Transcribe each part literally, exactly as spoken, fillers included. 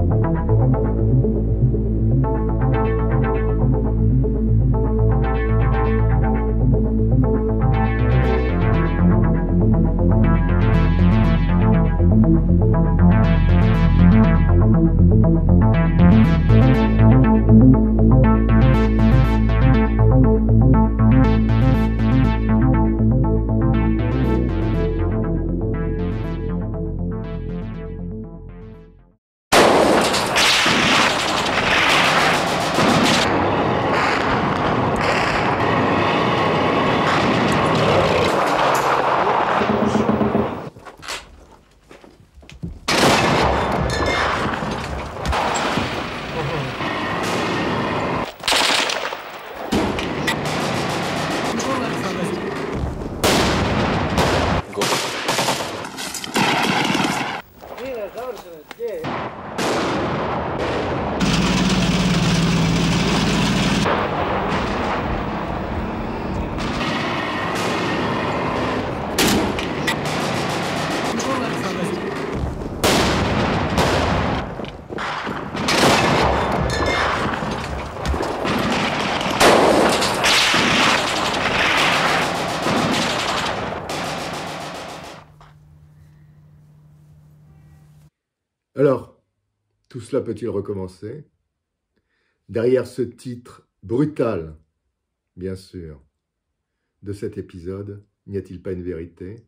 Alors, tout cela peut-il recommencer? Derrière ce titre brutal, bien sûr, de cet épisode, n'y a-t-il pas une vérité?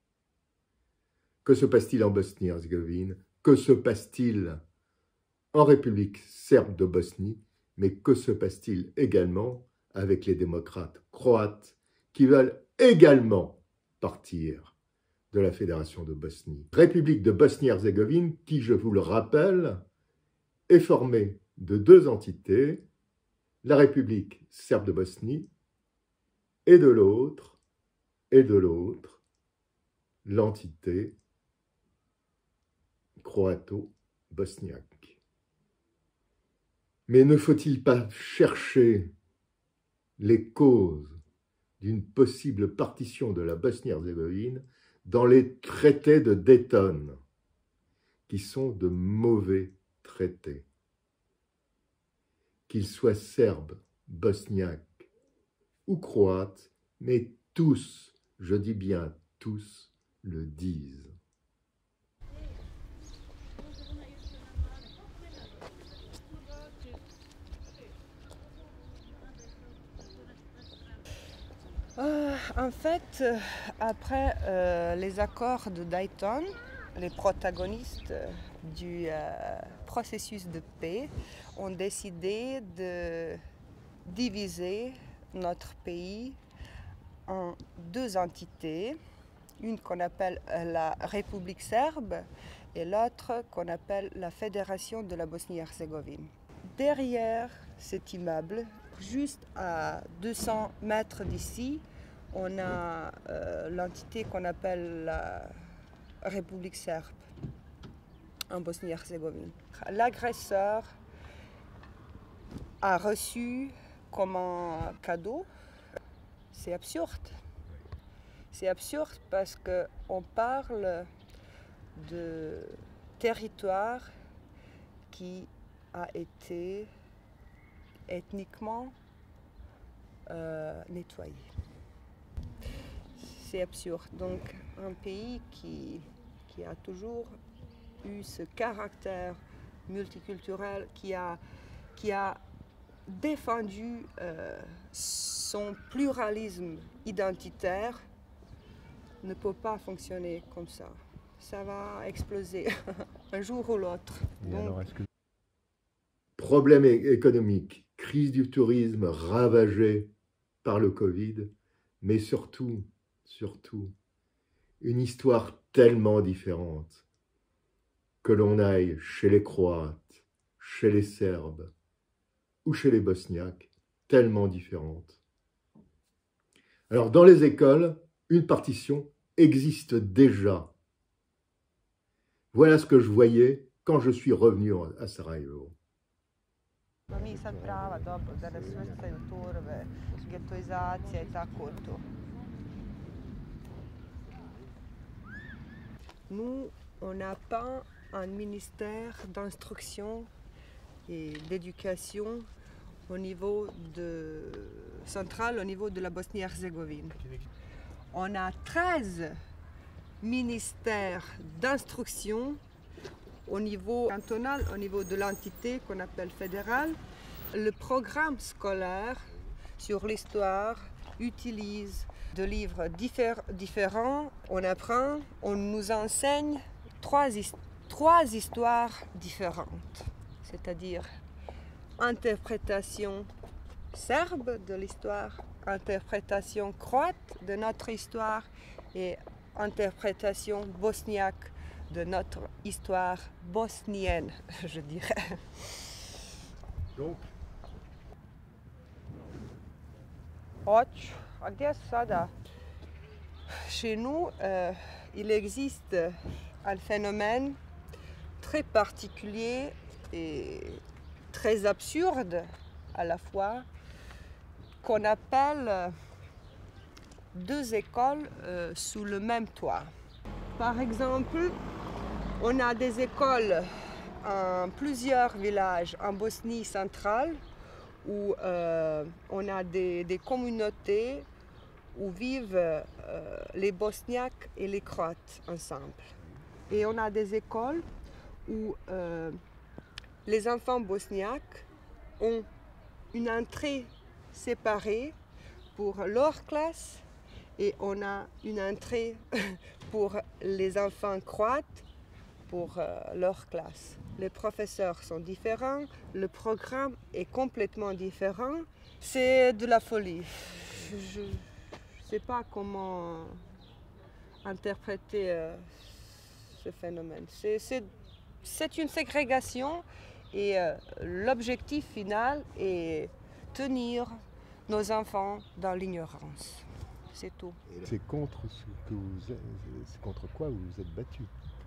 Que se passe-t-il en Bosnie-Herzégovine? Que se passe-t-il en République serbe de Bosnie? Mais que se passe-t-il également avec les démocrates croates qui veulent également partir de la Fédération de Bosnie? République de Bosnie-Herzégovine qui, je vous le rappelle, est formée de deux entités, la République serbe de Bosnie et de l'autre, et de l'autre, l'entité croato-bosniaque. Mais ne faut-il pas chercher les causes d'une possible partition de la Bosnie-Herzégovine dans les traités de Dayton, qui sont de mauvais traités, qu'ils soient serbes, bosniaques ou croates, mais tous, je dis bien tous, le disent. Euh, en fait, euh, après euh, les accords de Dayton, les protagonistes euh, du euh, processus de paix ont décidé de diviser notre pays en deux entités, une qu'on appelle la République serbe et l'autre qu'on appelle la Fédération de la Bosnie-Herzégovine. Derrière cet immeuble, juste à deux cents mètres d'ici, on a euh, l'entité qu'on appelle la République serbe en Bosnie-Herzégovine. L'agresseur a reçu comme un cadeau. C'est absurde. C'est absurde parce qu'on parle de territoire qui a été ethniquement euh, nettoyé. C'est absurde. Donc un pays qui, qui a toujours eu ce caractère multiculturel, qui a, qui a défendu euh, son pluralisme identitaire, ne peut pas fonctionner comme ça. Ça va exploser un jour ou l'autre. Donc... Que... Problème économique, crise du tourisme ravagée par le Covid, mais surtout, surtout, une histoire tellement différente que l'on aille chez les Croates, chez les Serbes ou chez les Bosniaques, tellement différente. Alors, dans les écoles, une partition existe déjà. Voilà ce que je voyais quand je suis revenu à Sarajevo. Mi sad prava, dobro, da nas svrstaju turve, getoizacija i tako to. Nous, on n'a pas un ministère d'instruction et d'éducation au niveau de, central, au niveau de la Bosnie-Herzégovine. On a treize ministères d'instruction au niveau cantonal, au niveau de l'entité qu'on appelle fédérale. Le programme scolaire sur l'histoire utilise des livres diffé- différents. On apprend, on nous enseigne trois, trois histoires différentes, c'est-à-dire interprétation serbe de l'histoire, interprétation croate de notre histoire et interprétation bosniaque de notre histoire bosnienne, je dirais. Donc, Hoć, a gdje su sada? Chez nous, euh, il existe un phénomène très particulier et très absurde à la fois, qu'on appelle deux écoles euh, sous le même toit. Par exemple, on a des écoles en plusieurs villages en Bosnie centrale où euh, on a des, des communautés où vivent euh, les Bosniaques et les Croates ensemble. Et on a des écoles où euh, les enfants bosniaques ont une entrée séparée pour leur classe et on a une entrée pour les enfants croates pour euh, leur classe. Les professeurs sont différents, le programme est complètement différent. C'est de la folie. Je ne sais pas comment interpréter euh, ce phénomène. C'est, c'est, c'est une ségrégation et euh, l'objectif final est tenir nos enfants dans l'ignorance. C'est tout. c'est contre ce que vous, c'est contre quoi vous vous êtes battu.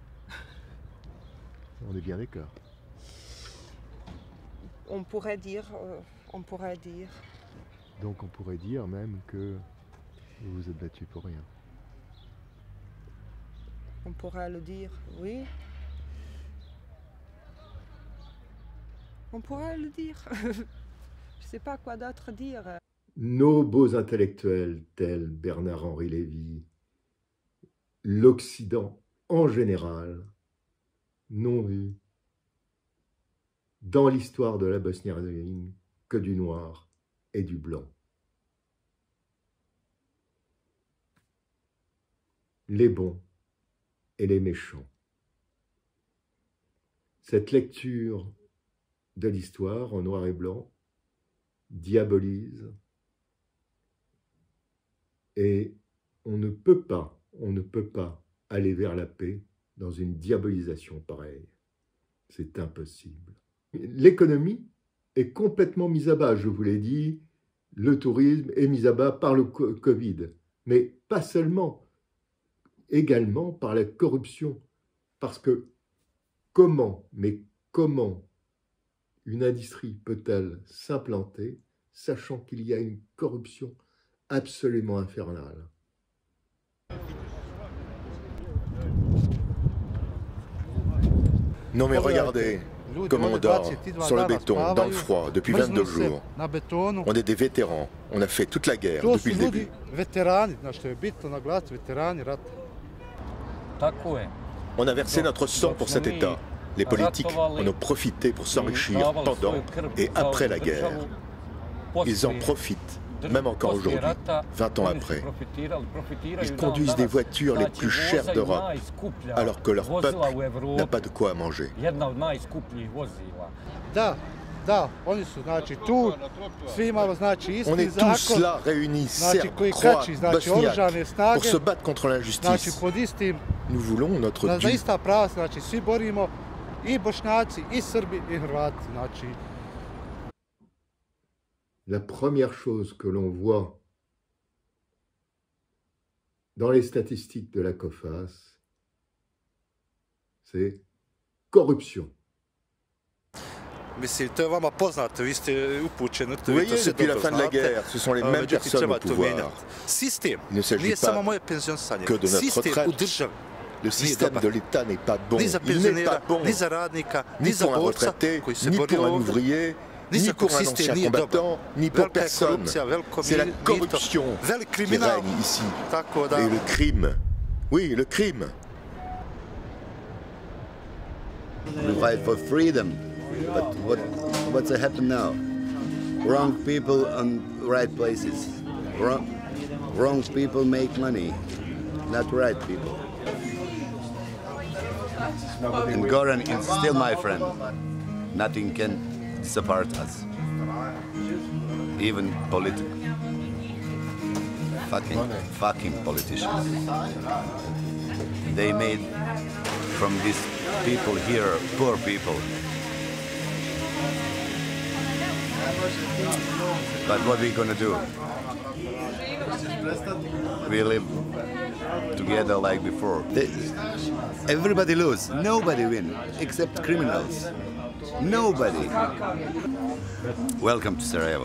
On est bien d'accord. On pourrait dire, euh, on pourrait dire. Donc on pourrait dire même que vous vous êtes battu pour rien. On pourrait le dire, oui. On pourrait le dire. Je ne sais pas quoi d'autre dire. Nos beaux intellectuels tels Bernard-Henri Lévy, l'Occident en général, n'ont vu dans l'histoire de la Bosnie-Herzégovine que du noir et du blanc. Les bons et les méchants. Cette lecture de l'histoire en noir et blanc diabolise et on ne peut pas, on ne peut pas aller vers la paix dans une diabolisation pareille. C'est impossible. L'économie est complètement mise à bas, je vous l'ai dit, le tourisme est mis à bas par le Covid, mais pas seulement, également par la corruption. Parce que comment, mais comment une industrie peut-elle s'implanter, sachant qu'il y a une corruption absolument infernale? Non mais regardez, comme on dort, sur le béton, dans le froid, depuis vingt-deux jours. On est des vétérans, on a fait toute la guerre depuis le début. On a versé notre sang pour cet État. Les politiques en ont profité pour s'enrichir pendant et après la guerre. Ils en profitent, même encore aujourd'hui, vingt ans après. Ils conduisent des voitures les plus chères d'Europe, alors que leur peuple n'a pas de quoi manger. On est tous là réunis, serbes, croates, bosniaques, pour se battre contre l'injustice. Nous voulons notre dû. La première chose que l'on voit dans les statistiques de la COFAS, c'est corruption. Vous voyez, depuis la fin de la guerre, ce sont les mêmes personnes au pouvoir. Il ne s'agit pas que de notre retraite. Le système de l'État n'est pas bon. Il n'est pas bon. Ni pour un retraité, ni pour un ouvrier, ni pour un ancien combattant, ni pour personne. C'est la corruption qui règne ici. Et le crime. Oui, le crime. We fight for freedom, but what what's happened now? Wrong people on right places. Wrong, wrong people make money, not right people. And Goran is still my friend. Nothing can separate us, even political. Fucking, fucking politicians. They made from these people here poor people. But what are we gonna do? We live together like before. They, everybody lose, nobody win, except criminals. Nobody. Welcome to Sarajevo.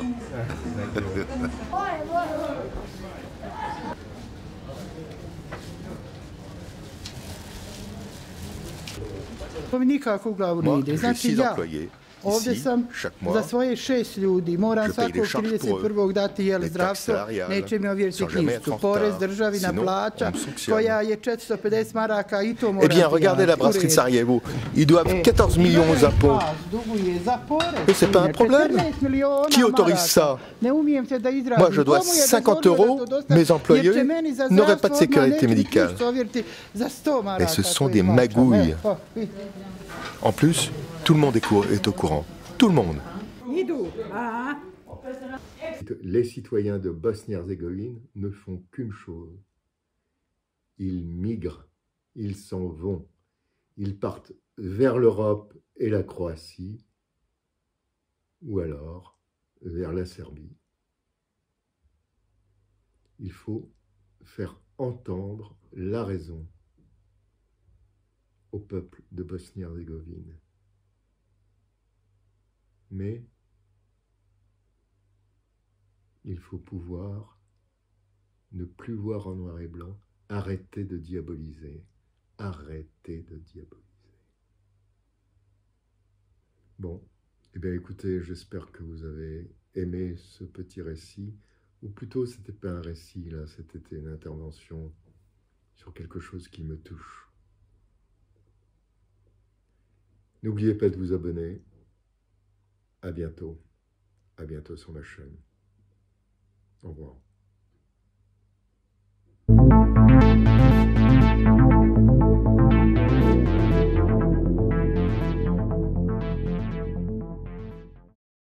To mi nikako u glavu ne ide. Znači ja ovdje sam za svoje šest ljudi, moram svakog trideset prvog dati jel zdravstvo, neće mi ovjeriti knjižicu, porez državina plaća, koja je četiristo pedeset maraka i to moram. Eh bien, regardez la brasserie de Sarajevo. Ils doivent quatorze millions aux impôts. Mais c'est pas un problème. Qui autorise ça? Moi, je dois cinquante euros. Mes employés n'auraient pas de sécurité médicale. Mais ce sont des magouilles. En plus, tout le monde est au courant. Tout le monde. Les citoyens de Bosnie-Herzégovine ne font qu'une chose. Ils migrent, ils s'en vont. Ils partent vers l'Europe et la Croatie, ou alors vers la Serbie. Il faut faire entendre la raison au peuple de Bosnie-Herzégovine. Mais il faut pouvoir ne plus voir en noir et blanc, arrêter de diaboliser, arrêter de diaboliser. Bon, eh bien écoutez, j'espère que vous avez aimé ce petit récit, ou plutôt c'était pas un récit là, c'était une intervention sur quelque chose qui me touche. N'oubliez pas de vous abonner. À bientôt. À bientôt sur ma chaîne. Au revoir.